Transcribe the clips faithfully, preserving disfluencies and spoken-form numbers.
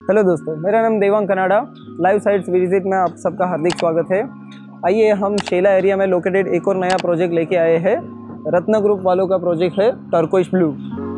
Hello दोस्तों, मेरा नाम Devang Kanada. Live sites visit में आप सबका हार्दिक स्वागत है। आइए हम शेला एरिया में लोकेटेड एक और नया प्रोजेक्ट लेके आए हैं। रत्न ग्रुप वालों का प्रोजेक्ट है टर्कोइश ब्लू।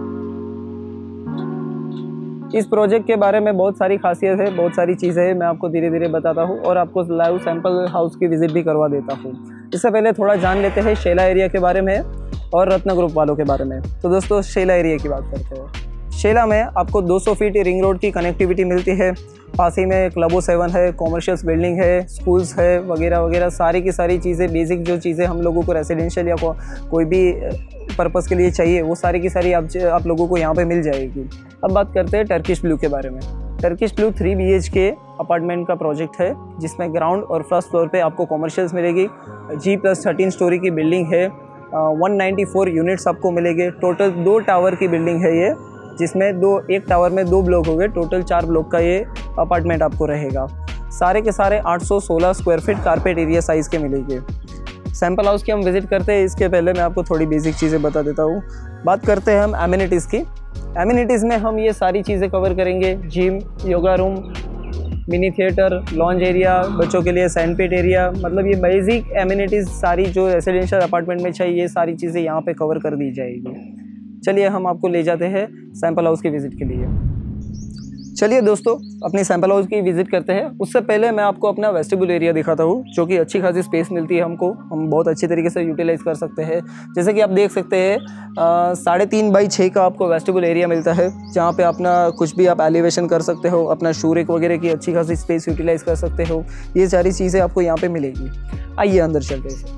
इस प्रोजेक्ट के बारे में बहुत सारी खासियत है, बहुत सारी चीज़ें हैं, मैं आपको धीरे धीरे बताता हूँ और आपको लाइव सैंपल हाउस की विजिट भी करवा देता हूँ। इससे पहले थोड़ा जान लेते हैं शेला एरिया के बारे में और रत्न ग्रुप वालों के बारे में। तो दोस्तों, शेला एरिया की बात करते हैं। शेला में आपको दो सौ फीट रिंग रोड की कनेक्टिविटी मिलती है। पास ही में क्लबो सेवन है, कॉमर्शियल्स बिल्डिंग है, स्कूल्स है, वगैरह वगैरह सारी की सारी चीज़ें, बेसिक जो चीज़ें हम लोगों को रेसिडेंशियल या को, कोई भी पर्पस के लिए चाहिए, वो सारी की सारी आप आप लोगों को यहाँ पे मिल जाएगी। अब बात करते हैं टर्किश ब्लू के बारे में। Turquoise blue three B H K apartment का प्रोजेक्ट है, जिसमें ग्राउंड और फर्स्ट फ्लोर पे आपको कॉमर्शियल्स मिलेगी। जी प्लस थर्टीन स्टोरी की बिल्डिंग है। वन नाइन्टी फोर यूनिट्स आपको मिलेंगे। टोटल दो टावर की बिल्डिंग है ये, जिसमें दो एक टावर में दो ब्लॉक हो गए। टोटल चार ब्लॉक का ये अपार्टमेंट आपको रहेगा। सारे के सारे आठ सौ सोलह square feet carpet area size के मिलेंगे। सैंपल हाउस की हम विज़िट करते हैं, इसके पहले मैं आपको थोड़ी बेसिक चीज़ें बता देता हूँ। बात करते हैं हम एमिनिटीज़ की। एमिनिटीज़ में हम ये सारी चीज़ें कवर करेंगे। Gym, yoga room, mini theatre, lounge area, बच्चों के लिए सैंडपिट एरिया, मतलब ये बेसिक एमिनिटीज़ सारी जो रेसिडेंशियल अपार्टमेंट में चाहिए, ये सारी चीज़ें यहाँ पे कवर कर दी जाएगी। चलिए हम आपको ले जाते हैं सैंपल हाउस की विज़िट के लिए। चलिए दोस्तों, अपनी सैंपल हाउस की विज़िट करते हैं। उससे पहले मैं आपको अपना वेस्टिबुल एरिया दिखाता हूँ, जो कि अच्छी खासी स्पेस मिलती है हमको, हम बहुत अच्छी तरीके से यूटिलाइज़ कर सकते हैं। जैसे कि आप देख सकते हैं, साढ़े तीन बाई छः का आपको वेस्टिबुल एरिया मिलता है, जहाँ पे अपना कुछ भी आप एलिवेशन कर सकते हो, अपना शूरेक वगैरह की अच्छी खासी स्पेस यूटिलाइज़ कर सकते हो। ये सारी चीज़ें आपको यहाँ पर मिलेगी। आइए अंदर चलते हैं।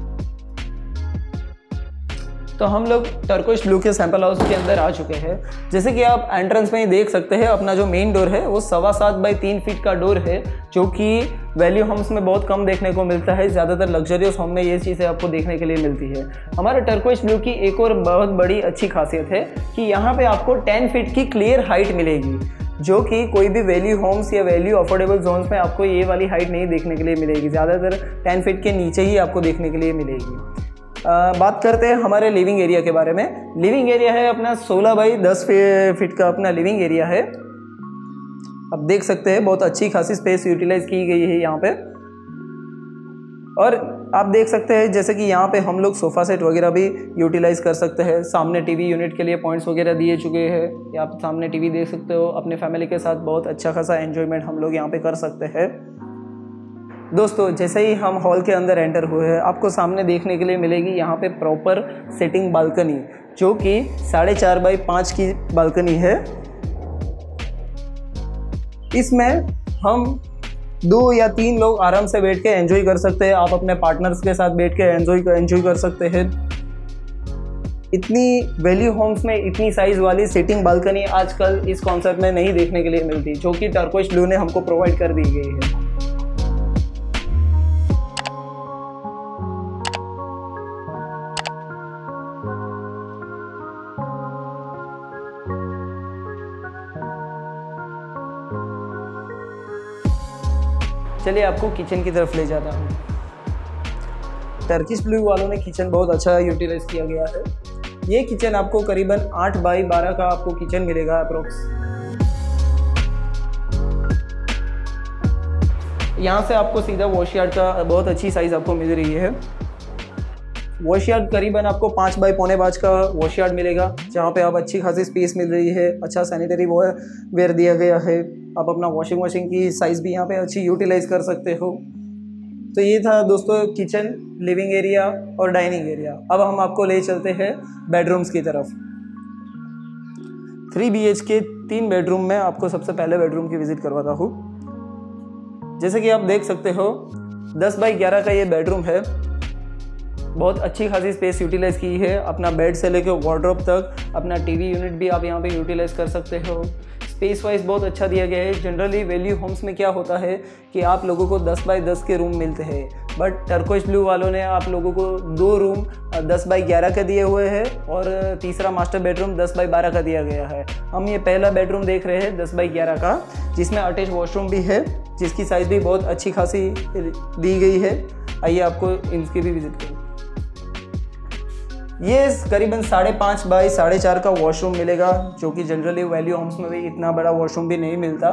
तो हम लोग टर्कोइश ब्लू के सैंपल हाउस के अंदर आ चुके हैं। जैसे कि आप एंट्रेंस में ही देख सकते हैं, अपना जो मेन डोर है वो सवा सात बाई तीन फीट का डोर है, जो कि वैल्यू होम्स में बहुत कम देखने को मिलता है। ज़्यादातर लग्जरियस होम में ये चीज़ें आपको देखने के लिए मिलती है। हमारे टर्कोइश ब्लू की एक और बहुत बड़ी अच्छी खासियत है कि यहाँ पे आपको टेन फीट की क्लियर हाइट मिलेगी, जो कि कोई भी वैल्यू होम्स या वैल्यू अफोर्डेबल जोन्स में आपको ये वाली हाइट नहीं देखने के लिए मिलेगी। ज़्यादातर टेन फीट के नीचे ही आपको देखने के लिए मिलेगी। आ, बात करते हैं हमारे लिविंग एरिया के बारे में। लिविंग एरिया है अपना सोलह बाई दस फीट का अपना लिविंग एरिया है। आप देख सकते हैं बहुत अच्छी खासी स्पेस यूटिलाइज की गई है यहाँ पे। और आप देख सकते हैं जैसे कि यहाँ पे हम लोग सोफ़ा सेट वगैरह भी यूटिलाइज कर सकते हैं। सामने टीवी यूनिट के लिए पॉइंट्स वगैरह दिए चुके हैं, या आप सामने टीवी देख सकते हो। अपने फैमिली के साथ बहुत अच्छा खासा एंजॉयमेंट हम लोग यहाँ पे कर सकते हैं। दोस्तों, जैसे ही हम हॉल के अंदर एंटर हुए हैं, आपको सामने देखने के लिए मिलेगी यहाँ पे प्रॉपर सिटिंग बालकनी, जो कि साढ़े चार बाई पाँच की बालकनी है। इसमें हम दो या तीन लोग आराम से बैठ के एंजॉय कर सकते हैं। आप अपने पार्टनर्स के साथ बैठ के एंजॉय एंजॉय कर सकते हैं। इतनी वैल्यू होम्स में इतनी साइज़ वाली सिटिंग बालकनी आजकल इस कॉन्सेप्ट में नहीं देखने के लिए मिलती, जो कि टर्कोइश ब्लू ने हमको प्रोवाइड कर दी गई है। चलिए आपको किचन की तरफ ले जाता हूँ। टर्किश ब्लू वालों ने किचन बहुत अच्छा यूटिलाइज किया गया है। ये किचन आपको करीबन आठ बाई बारह का आपको किचन मिलेगा अप्रोक्स। यहाँ से आपको सीधा वॉशयार्ड का बहुत अच्छी साइज़ आपको मिल रही है। वॉशयार्ड करीबन आपको पाँच बाई पौने पाँच का वॉशयार्ड मिलेगा, जहाँ पे आप अच्छी खासी स्पेस मिल रही है। अच्छा सैनिटरी वेयर दिया गया है। आप अपना वॉशिंग मशीन की साइज़ भी यहाँ पे अच्छी यूटिलाइज कर सकते हो। तो ये था दोस्तों किचन, लिविंग एरिया और डाइनिंग एरिया। अब हम आपको ले चलते हैं बेडरूम्स की तरफ। थ्री बी एच के तीन बेडरूम में आपको सबसे पहले बेडरूम की विज़िट करवाता हूँ। जैसे कि आप देख सकते हो, दस बाई ग्यारह का ये बेडरूम है। बहुत अच्छी खासी स्पेस यूटिलाइज की है। अपना बेड से लेकर वार्डरोब तक, अपना टीवी यूनिट भी आप यहाँ पे यूटिलाइज कर सकते हो। स्पेस वाइज बहुत अच्छा दिया गया है। जनरली वैल्यू होम्स में क्या होता है कि आप लोगों को दस बाई दस के रूम मिलते हैं, बट टर्कोइश ब्लू वालों ने आप लोगों को दो रूम दस बाई ग्यारह का दिए हुए हैं और तीसरा मास्टर बेडरूम दस बाई बारह का दिया गया है। हम ये पहला बेडरूम देख रहे हैं दस बाई ग्यारह का, जिसमें अटैच वॉशरूम भी है, जिसकी साइज़ भी बहुत अच्छी खासी दी गई है। आइए आपको इनकी भी विजिट करूँ। ये करीबन साढ़े पाँच बाई साढ़े चार का वॉशरूम मिलेगा, जो कि जनरली वैल्यू होम्स में भी इतना बड़ा वॉशरूम भी नहीं मिलता।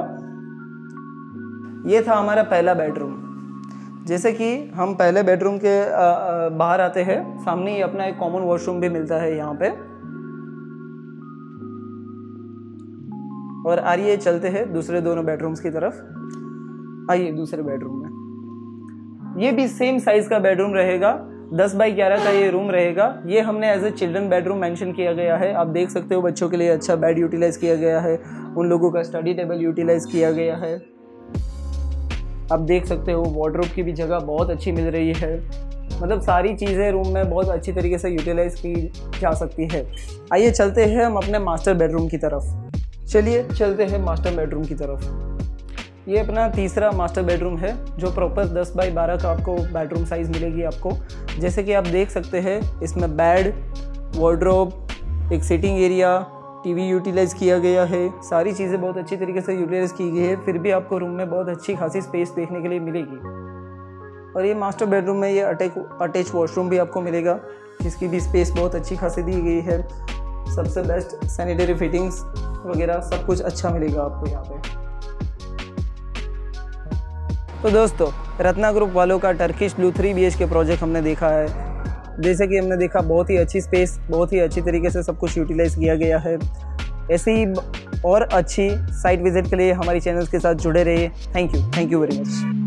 ये था हमारा पहला बेडरूम। जैसे कि हम पहले बेडरूम के आ, आ, बाहर आते हैं, सामने ही अपना एक कॉमन वॉशरूम भी मिलता है यहाँ पे। और आइए चलते हैं दूसरे दोनों बेडरूम्स की तरफ। आइए दूसरे बेडरूम में, ये भी सेम साइज का बेडरूम रहेगा, दस बाई ग्यारह का ये रूम रहेगा। ये हमने as a children bedroom mention किया गया है। आप देख सकते हो बच्चों के लिए अच्छा बेड यूटिलाइज किया गया है, उन लोगों का स्टडी टेबल यूटिलाइज किया गया है। आप देख सकते हो वार्डरोब की भी जगह बहुत अच्छी मिल रही है। मतलब सारी चीज़ें रूम में बहुत अच्छी तरीके से यूटिलाइज की जा सकती है। आइए चलते हैं हम अपने मास्टर बेडरूम की तरफ। चलिए चलते हैं मास्टर बेडरूम की तरफ। ये अपना तीसरा मास्टर बेडरूम है, जो प्रॉपर दस बाई बारह का आपको बेडरूम साइज़ मिलेगी आपको। जैसे कि आप देख सकते हैं, इसमें बेड, वार्डरोब, एक सिटिंग एरिया, टीवी यूटिलाइज किया गया है। सारी चीज़ें बहुत अच्छी तरीके से यूटिलाइज की गई है, फिर भी आपको रूम में बहुत अच्छी खासी स्पेस देखने के लिए मिलेगी। और ये मास्टर बेडरूम में ये अटैच अटैच वॉशरूम भी आपको मिलेगा, जिसकी भी स्पेस बहुत अच्छी खासी दी गई है। सबसे बेस्ट सैनिटरी फिटिंग्स वगैरह सब कुछ अच्छा मिलेगा आपको यहाँ पे। तो दोस्तों, रत्ना ग्रुप वालों का Turkish blue three B H K project हमने देखा है। जैसे कि हमने देखा, बहुत ही अच्छी स्पेस, बहुत ही अच्छी तरीके से सब कुछ यूटिलाइज किया गया है। ऐसे ही और अच्छी साइट विजिट के लिए हमारी चैनल के साथ जुड़े रहिए। Thank you thank you very much.